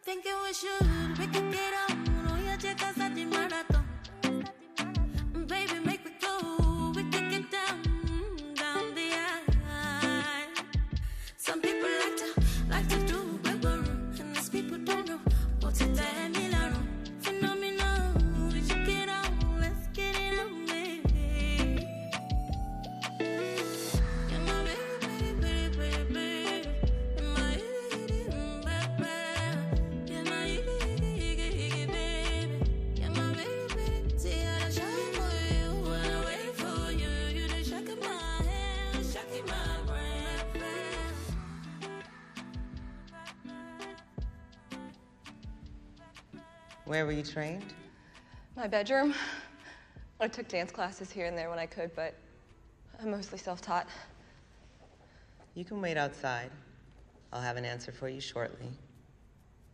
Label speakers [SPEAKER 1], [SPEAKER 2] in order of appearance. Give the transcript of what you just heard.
[SPEAKER 1] Thinking we should, we could get out. No, ya checas a ti marathon. Baby, make me go. We could get down, down the aisle. Some people like to do wiggle room, and these people don't know what's it that Milano. Phenomenal, we should get out. Let's get it on, baby. You're my baby, baby, baby, baby. You're my baby, baby. You're my baby, baby. You're my baby. See how I show for you, wanna wait for you. You the shock of my hand, shock in my brain.
[SPEAKER 2] Where were you trained?
[SPEAKER 3] My bedroom. I took dance classes here and there when I could, but I'm mostly self-taught.
[SPEAKER 2] You can wait outside. I'll have an answer for you shortly.